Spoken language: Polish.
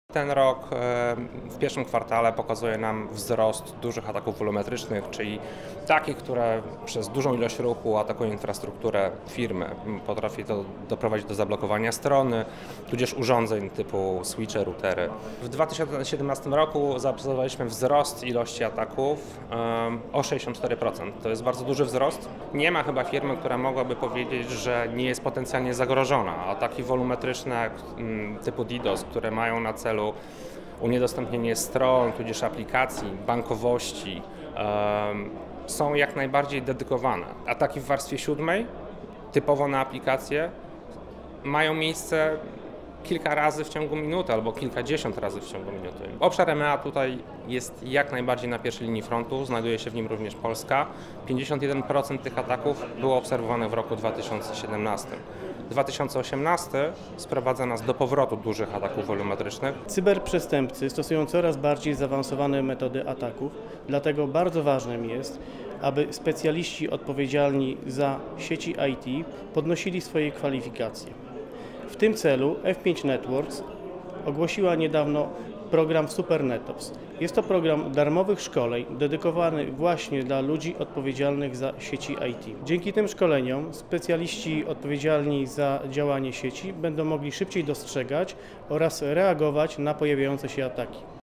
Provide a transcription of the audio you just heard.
Ten rok w pierwszym kwartale pokazuje nam wzrost dużych ataków wolumetrycznych, czyli takich, które przez dużą ilość ruchu atakują infrastrukturę firmy. Potrafi to doprowadzić do zablokowania strony, tudzież urządzeń typu switche, routery. W 2017 roku zaobserwowaliśmy wzrost ilości ataków o 64%. To jest bardzo duży wzrost. Nie ma chyba firmy, która mogłaby powiedzieć, że nie jest potencjalnie zagrożona. Ataki wolumetryczne typu DDoS, które mają na celu uniedostępnienie stron, tudzież aplikacji, bankowości, są jak najbardziej dedykowane. Ataki w warstwie 7, typowo na aplikacje, mają miejsce kilka razy w ciągu minuty albo kilkadziesiąt razy w ciągu minuty. Obszar EMEA tutaj jest jak najbardziej na pierwszej linii frontu, znajduje się w nim również Polska. 51% tych ataków było obserwowanych w roku 2017. 2018 sprowadza nas do powrotu dużych ataków wolumetrycznych. Cyberprzestępcy stosują coraz bardziej zaawansowane metody ataków, dlatego bardzo ważnym jest, aby specjaliści odpowiedzialni za sieci IT podnosili swoje kwalifikacje. W tym celu F5 Networks ogłosiła niedawno program SuperNetOps. Jest to program darmowych szkoleń dedykowany właśnie dla ludzi odpowiedzialnych za sieci IT. Dzięki tym szkoleniom specjaliści odpowiedzialni za działanie sieci będą mogli szybciej dostrzegać oraz reagować na pojawiające się ataki.